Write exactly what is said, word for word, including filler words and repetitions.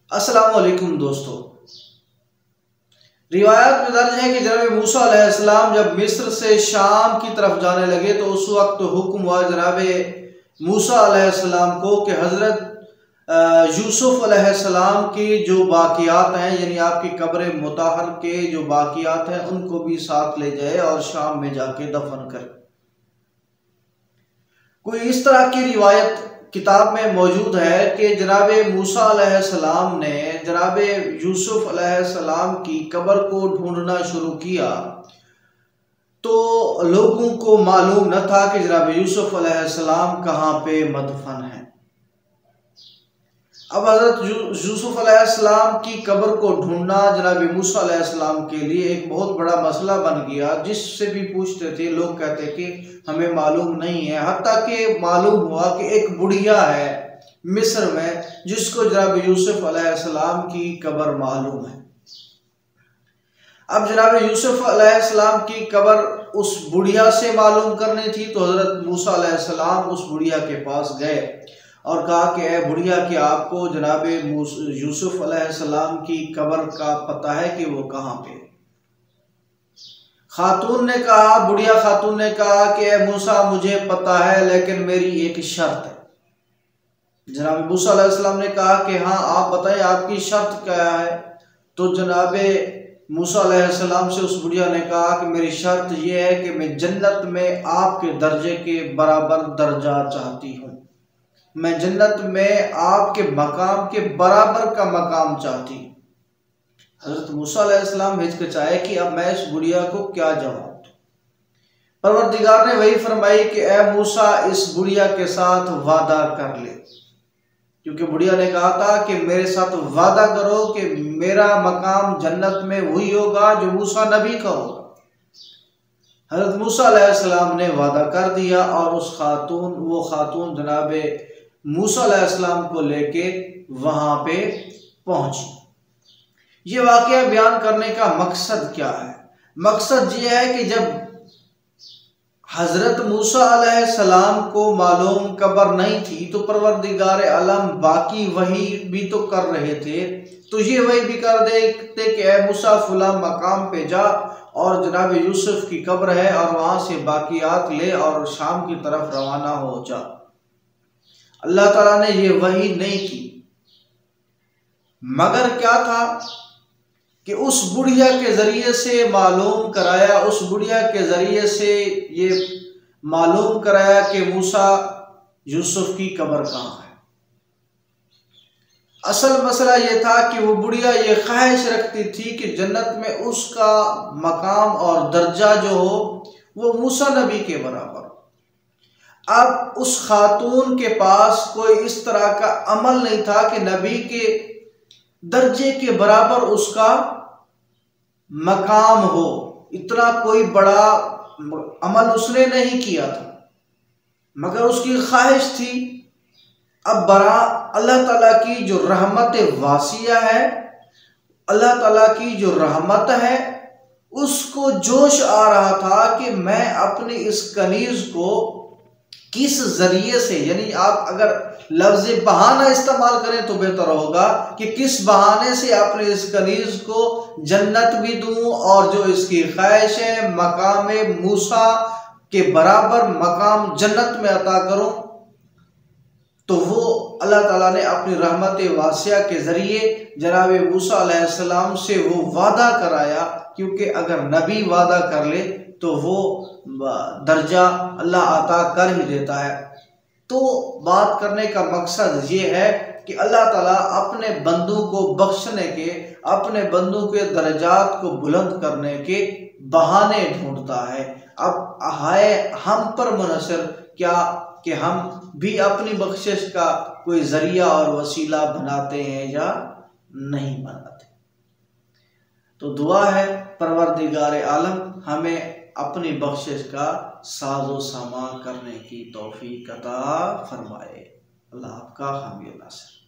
السلام علیکم دوستو، روایات میں درج ہے کہ جناب موسیٰ علیہ السلام جب مصر سے شام کی طرف جانے لگے تو اس وقت حکم ہوا جناب موسیٰ علیہ السلام کو کہ حضرت یوسف علیہ السلام کی جو باقیات ہیں، یعنی آپ کی قبر مطہر کے جو باقیات ہیں ان کو بھی ساتھ لے جائے اور شام میں جا کے دفن کرے۔ کوئی اس طرح کی روایت کتاب میں موجود ہے کہ جناب موسیٰ علیہ السلام نے جناب یوسف علیہ السلام کی قبر کو ڈھونڈنا شروع کیا تو لوگوں کو معلوم نہ تھا کہ جناب یوسف علیہ السلام کہاں پہ مدفن ہیں۔ اب حضرت یوسف علیہ السلام کی قبر کو ڈھونڈنا جناب موسیٰ علیہ السلام کے لیے ایک بہت بڑا مسئلہ بن گیا۔ جس سے بھی پوچھتے تھے لوگ کہتے کہ ہمیں معلوم نہیں ہے، حتیٰ کہ معلوم ہوا کہ ایک بڑھیا ہے مصر میں جس کو جناب یوسف علیہ السلام کی قبر معلوم ہے۔ اب جناب یوسف علیہ السلام کی قبر اس بڑھیا سے معلوم کرنی تھی تو حضرت موسیٰ علیہ السلام اس بڑھیا کے پاس گئے اور کہا کہ اے بڑھیا کہ آپ کو جناب یوسف علیہ السلام کی قبر کا پتہ ہے کہ وہ کہاں پہ؟ خاتون نے کہا بڑھیا خاتون نے کہا کہ اے موسیٰ مجھے پتہ ہے لیکن میری ایک شرط ہے۔ جناب موسیٰ علیہ السلام نے کہا کہ ہاں آپ بتائیں آپ کی شرط کیا ہے؟ تو جناب موسیٰ علیہ السلام سے اس بڑھیا نے کہا کہ میری شرط یہ ہے کہ میں جنت میں آپ کے درجے کے برابر درجہ چاہتی ہوں، میں جنت میں آپ کے مقام کے برابر کا مقام چاہتی ہوں۔ حضرت موسیٰ علیہ السلام ہچکچائے کہ اب میں اس بڑھیا کو کیا جواب دوں۔ پروردگار نے وہی فرمائی کہ اے موسیٰ اس بڑھیا کے ساتھ وعدہ کر لے، کیونکہ بڑھیا نے کہا تھا کہ میرے ساتھ وعدہ کرو کہ میرا مقام جنت میں وہی ہوگا جو موسیٰ نبی کا ہوگا۔ حضرت موسیٰ علیہ السلام نے وعدہ کر دیا اور اس خاتون وہ خاتون جناب موسیٰ علیہ السلام کو لے کے وہاں پہ پہنچی۔ یہ واقعہ بیان کرنے کا مقصد کیا ہے؟ مقصد یہ ہے کہ جب حضرت موسیٰ علیہ السلام کو معلوم قبر نہیں تھی تو پروردگار عالم باقی وحی بھی تو کر رہے تھے، تو یہ وحی بھی کر دیتے کہ اے موسیٰ فلاں مقام پہ جا اور جناب یوسف کی قبر ہے اور وہاں سے باقیات لے اور شام کی طرف روانہ ہو جا۔ اللہ تعالیٰ نے یہ وحی نہیں کی، مگر کیا تھا کہ اس بڑھیا کے ذریعے سے معلوم کرایا، اس بڑھیا کے ذریعے سے یہ معلوم کرایا کہ موسیٰ یوسف کی قبر کہاں ہے۔ اصل مسئلہ یہ تھا کہ وہ بڑھیا یہ خواہش رکھتی تھی کہ جنت میں اس کا مقام اور درجہ جو ہو وہ موسیٰ نبی کے برابر۔ اب اس خاتون کے پاس کوئی اس طرح کا عمل نہیں تھا کہ نبی کے درجے کے برابر اس کا مقام ہو، اتنا کوئی بڑا عمل اس نے نہیں کیا تھا، مگر اس کی خواہش تھی۔ اب برا اللہ تعالیٰ کی جو رحمت واسعہ ہے، اللہ تعالیٰ کی جو رحمت ہے، اس کو جوش آ رہا تھا کہ میں اپنی اس کنیز کو کس ذریعے سے، یعنی آپ اگر لفظ بہانہ استعمال کریں تو بہتر ہوگا کہ کس بہانے سے اپنے اس کنیز کو جنت بھی دوں اور جو اس کی خواہش ہے مقام موسیٰ کے برابر مقام جنت میں عطا کروں۔ تو وہ اللہ تعالیٰ نے اپنی رحمت واسعہ کے ذریعے جناب موسیٰ علیہ السلام سے وہ وعدہ کرایا، کیونکہ اگر نبی وعدہ کر لے تو وہ درجہ اللہ عطا کر ہی دیتا ہے۔ تو بات کرنے کا مقصد یہ ہے کہ اللہ تعالیٰ اپنے بندوں کو بخشنے کے، اپنے بندوں کے درجات کو بلند کرنے کے بہانے ڈھونڈتا ہے۔ اب ہے ہم پر منحصر کیا کہ ہم بھی اپنی بخشش کا کوئی ذریعہ اور وسیلہ بناتے ہیں یا نہیں بناتے۔ تو دعا ہے پروردگار عالم ہمیں اپنی بخشش کا ساز و سامان کرنے کی توفیق عطا فرمائے۔ اللہ آپ کا حامی و ناصر۔